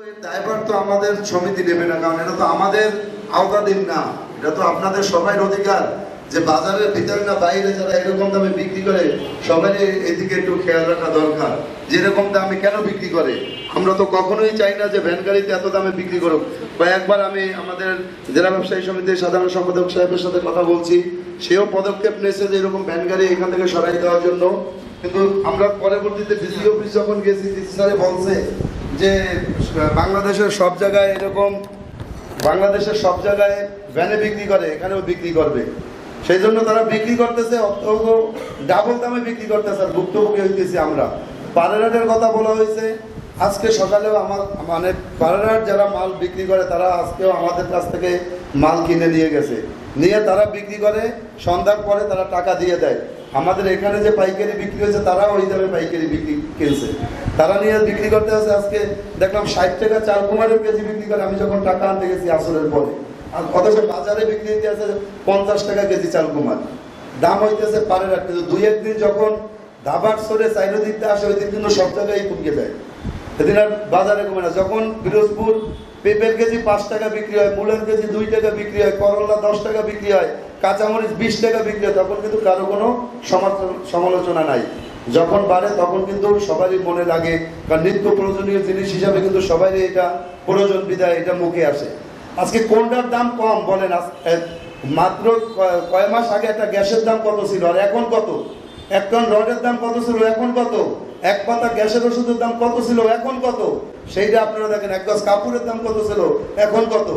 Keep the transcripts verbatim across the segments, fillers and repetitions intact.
দায়ভার তো আমাদের সমিতি নেবে না, কারণ এটা তো আমাদের আওতাধীন না, এটা তো আপনাদের সবাই অধিকার যে বাজারের ভিতরে না বাইরে যারা এরকম দামে বিক্রি করে সবাই এদিকে একটু খেয়াল রাখা দরকার। যেরকম দামে কেন বিক্রি করে, আমরা তো কখনোই চাই না যে ভ্যান গাড়িতে এত দামে বিক্রি করুক। বা একবার আমি আমাদের জেলা ব্যবসায়ী সমিতির সাধারণ সম্পাদক সাহেবের সাথে কথা বলছি, সেও পদক্ষেপ নিয়েছে যে এরকম ভ্যান গাড়ি এখান থেকে সরাই দেওয়ার জন্য। কিন্তু আমরা পরবর্তীতে ডিসি অফিস যখন গেছি, ডিসি স্যারে বলছে যে বাংলাদেশের সব জায়গায় এরকম বাংলাদেশের সব জায়গায় ভ্যানে বিক্রি করে, এখানেও বিক্রি করবে। সেই জন্য তারা বিক্রি করতেছে অত্যন্ত ডাবল দামে বিক্রি করতেছে, আর ভুক্তভোগী হইতেছি আমরা। পাড়ারহাটের কথা বলা হয়েছে, আজকে সকালেও আমার মানে পাড়ারহাট যারা মাল বিক্রি করে তারা আজকেও আমাদের কাছ থেকে মাল কিনে নিয়ে গেছে, নিয়ে তারা বিক্রি করে, সন্ধ্যার পরে তারা টাকা দিয়ে দেয়। আমাদের এখানে যে পাইকারি বিক্রি হয়েছে তারাও ওই দামে পাইকারি বিক্রি কিনছে, তারা নিয়ে বিক্রি করতে হচ্ছে। আজকে দেখলাম ষাট টাকা চাল কুমারের কেজি বিক্রি করে, আমি যখন টাকা আনতে গেছি আসরের পরে। আর অথচ বাজারে বিক্রি হতে আছে পঞ্চাশ টাকা কেজি চাল কুমার, দাম হইতেছে পারে না। কিন্তু দুই একদিন যখন ধাবার সরে চাইলে দিতে আসে, ওই দিন কিন্তু সব জায়গায় কমে যায়, সেদিন আর বাজারে কমে না। যখন পিরোজপুর পেঁপের কেজি পাঁচ টাকা বিক্রি হয়, মূলের কেজি দুই টাকা বিক্রি হয়, করলা দশ টাকা বিক্রি হয়, কাঁচামরিচ বিশ টাকা বিক্রি হয়, তখন কিন্তু কারো কোনো সমালোচনা নাই। যখন বাড়ে তখন কিন্তু সবারই মনে লাগে, কারণ নিত্য প্রয়োজনীয় জিনিস হিসাবে কিন্তু সবারই এটা প্রয়োজন, বিধায় এটা মুখে আসে। আজকে কোনটার দাম কম বলেন? মাত্র কয় মাস আগে একটা গ্যাসের দাম কত ছিল আর এখন কত? এক টন রডের দাম কত ছিল এখন কত? এক পাতা গ্যাসের ওষুধের দাম কত ছিল এখন কত? সেইটা আপনারা দেখেন। এক গজ কাপড়ের দাম কত ছিল এখন কত?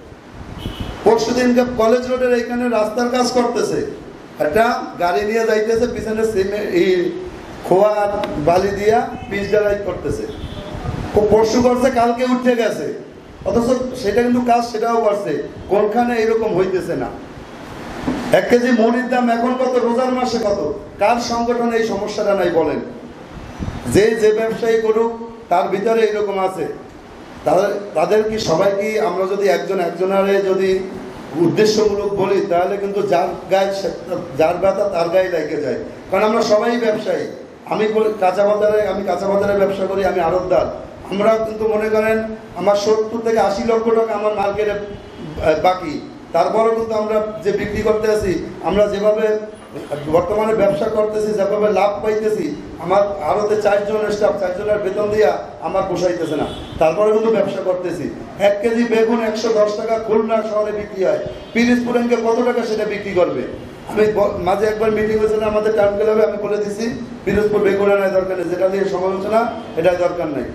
পরশু দিনকে কলেজ রোডের এইখানে রাস্তার কাজ করতেছে, একটা গাড়ি নিয়ে যাইতেছে, পিছনে এই খোয়া বালি দিয়া পিচ ঢালাই করতেছে। পরশু করছে, কালকে উঠে গেছে, অথচ সেটা কিন্তু কাজ সেটাও করছে। কোনখানে এরকম হইতেছে না। এক কেজি মুড়ির দাম এখন কত, রোজার মাসে কত? কার সংগঠনে এই সমস্যাটা নাই বলেন? যে যে ব্যবসায়ী করুক তার ভিতরে এরকম আছে। তাদের তাদের কি সবাই কি আমরা যদি একজন একজনারে যদি উদ্দেশ্যমূলক বলি, তাহলে কিন্তু যার গায়ে যার ব্যথা তার গায়ে লেগে যায়। কারণ আমরা সবাই ব্যবসায়ী। আমি কাঁচা বাজারে আমি কাঁচা বাজারে ব্যবসা করি, আমি আড়তদার। আমরা কিন্তু মনে করেন আমার সত্তর থেকে আশি লক্ষ টাকা আমার মার্কেটে বাকি, তারপরেও কিন্তু আমরা যে বিক্রি করতে আছি, আমরা যেভাবে বর্তমানে ব্যবসা করতেছি, যেভাবে লাভ পাইতেছি, আমার আরতে চারজন স্টাফ, চারজনের বেতন দিয়া আমার পোষাইতেছে না, তারপরে কিন্তু ব্যবসা করতেছি। এক কেজি বেগুন একশো দশ টাকা খুলনা শহরে বিক্রি হয়, পিরিজপুরেনকে কত টাকা সেটা বিক্রি করবে? আমি মাঝে একবার মিটিং হয়েছিল আমাদের টাউন ক্লাবে, আমি বলে দিছি পিরোজপুর বেগুন আনার দরকার নেই, যেটা নিয়ে সমালোচনা এটাই দরকার নেই।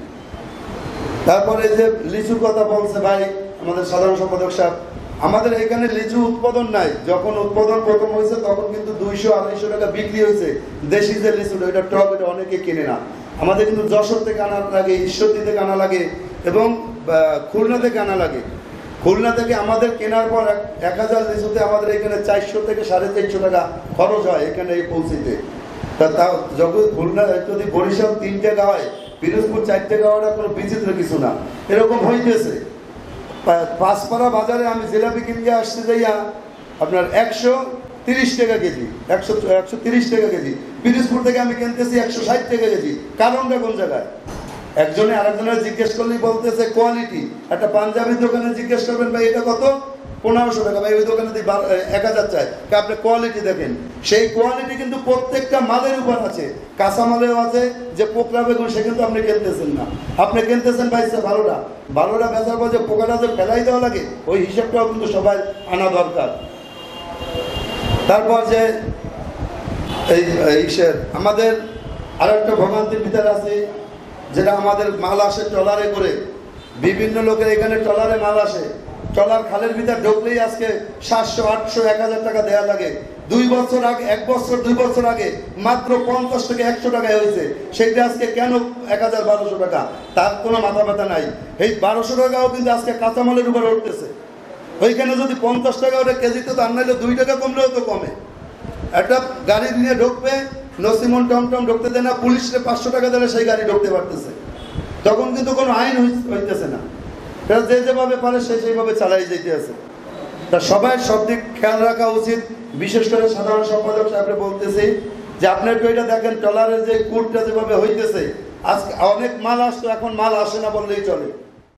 তারপরে যে লিচুর কথা বলছে ভাই আমাদের সাধারণ সম্পাদক সাহেব, আমাদের এখানে লিচু উৎপাদন নাই। যখন উৎপাদন প্রথম হয়েছে তখন কিন্তু দুইশো আড়াইশো টাকা বিক্রি হয়েছে। দেশি যে লিচুটা, ওইটা টক, এটা অনেকে কিনে না। আমাদের কিন্তু যশোর থেকে আনা লাগে, ঈশ্বরদী থেকে আনা লাগে এবং খুলনা থেকে আনা লাগে। খুলনা থেকে আমাদের কেনার পর এক হাজার লিচুতে আমাদের এখানে চারশো থেকে সাড়ে চারশো টাকা খরচ হয় এখানে এই পৌঁছিতে। তা তা যখন খুলনা যদি বরিশাল তিন টাকা হয়, পিরোজপুর চার টাকা হওয়াটা কোনো বিচিত্র কিছু না, এরকম হইতেছে। পাঁচপাড়া বাজারে আমি জিলাপি কিনতে আসতে যাইয়া আপনার একশো তিরিশ টাকা কেজি, একশো একশো তিরিশ টাকা কেজি। পিরোজপুর থেকে আমি কিনতেছি একশো ষাট টাকা কেজি। কারণটা কোন জায়গায়? একজনে আরেকজনের জিজ্ঞেস করলেই বলতেছে কোয়ালিটি। একটা পাঞ্জাবির দোকানে জিজ্ঞেস করবেন ভাই এটা কত, পনেরোশো টাকা, ভাই ওই দোকানে এক হাজার চায়, আপনি কোয়ালিটি দেখেন। সেই কোয়ালিটি কিন্তু প্রত্যেকটা মালের উপর আছে, কাঁচা মালেও আছে। যে পোকরা বেগুন সে কিন্তু আপনি কিনতেছেন না, আপনি কিনতেছেন ভাই ভালোটা। ভালোটা বেচার পর যে পোকাটা যে ফেলাই দেওয়া লাগে, ওই হিসাবটাও কিন্তু সবাই আনা দরকার। তারপর যে এই আমাদের আর একটা ভোগান্তির ভিতরে আছে, যেটা আমাদের মাল আসে ট্রলারে করে, বিভিন্ন লোকের এখানে ট্রলারে মাল আসে, ট্রলার খালের ভিতর ঢুকলেই আজকে সাতশো আটশো এক হাজার টাকা দেওয়া লাগে। দুই বছর আগে এক বছর দুই বছর আগে মাত্র পঞ্চাশ থেকে একশো টাকায় হয়েছে, সেইটা আজকে কেন এক হাজার বারোশো টাকা? তার কোনো মাথা ব্যথা নাই। এই বারোশো টাকাও কিন্তু আজকে কাঁচামালের উপরে উঠতেছে। ওইখানে যদি পঞ্চাশ টাকা ওটা কেজিতে, তো আর নাইলে দুই টাকা কমলেও তো কমে। একটা গাড়ি নিয়ে ঢুকবে, নসিমন টমটম ঢুকতে দেয় না, পুলিশে পাঁচশো টাকা দিলে সেই গাড়ি ঢুকতে পারতেছে। তখন কিন্তু কোনো আইন হইতেছে না, যে যেভাবে পারে সে সেইভাবে চালাই যেতে আছে। তা সবাই সব দিক খেয়াল রাখা উচিত। বিশেষ করে সাধারণ সম্পাদক সাহেবরা বলতেছি যে আপনি একটু এটা দেখেন, ট্রলারের যে কুটটা যেভাবে হইতেছে, আজকে অনেক মাল আসতো, এখন মাল আসে না বললেই চলে।